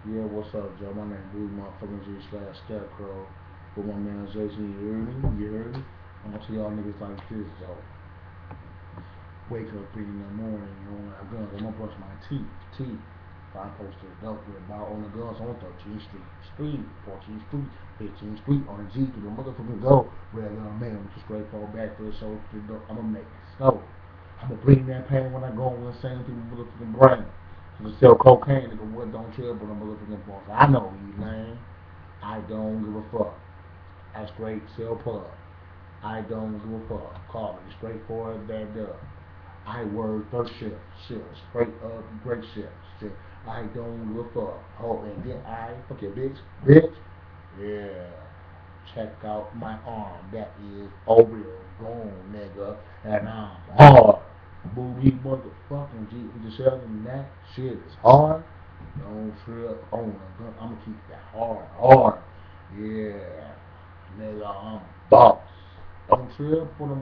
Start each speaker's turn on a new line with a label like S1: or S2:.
S1: Yeah, what's up, Joe? My name Blue Motherfucking G slash Scarecrow. With my man Jason, you heard me? You heard me? I'm gonna tell y'all niggas like this, Joe. Wake up in the morning, you don't have guns. I'm gonna brush my teeth. If I post a dope with about on the guns on 13th Street, 14th Street, 15th Street, on the G to the motherfucking go. Red little man with the straight fall back for the show. I'ma make it snow. I'ma bring that pain when I go on the same through my motherfucking brain. To sell cocaine, nigga, what don't care but a motherfucking boss. I know you, man. I don't give a fuck. I straight sell pub. I don't give a fuck. Call me straight for that dub. I work third shift, straight up great shift. I don't give a fuck. Oh, and then I fuck your bitch. Yeah. Check out my arm. That is all real gone, nigga. And I'm hard. Boogie motherfucking G. We just selling that shit is hard. Don't trip on the gun. I'ma keep that hard. Yeah. Nigga, I'm boss. Don't trip on the